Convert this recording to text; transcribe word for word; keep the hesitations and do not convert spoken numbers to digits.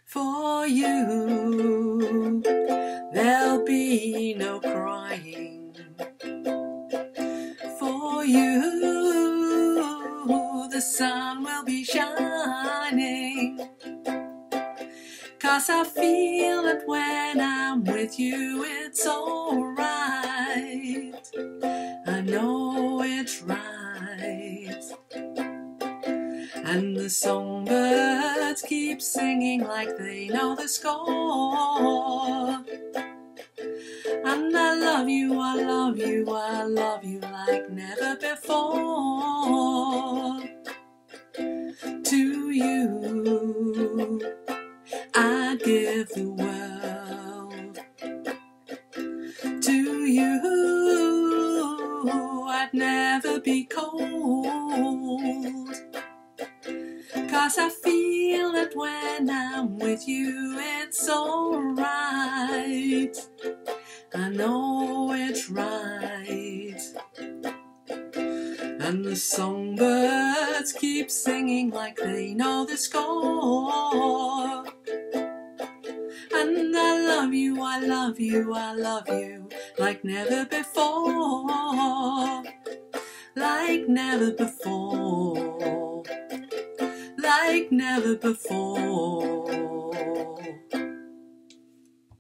For you, there'll be no crying. For you, the sun will be shining. 'Cause I feel that when I'm with you, it's alright. I know it's right. And the songbirds keep singing like they know the score. And I love you, I love you, I love you like never before. To you, I'd give the world. To you, I'd never be cold. 'Cause I feel that when I'm with you, it's alright. I know it's right. And the songbirds keep singing like they know the score. And I love you, I love you, I love you like never before. Like never before. Like never before.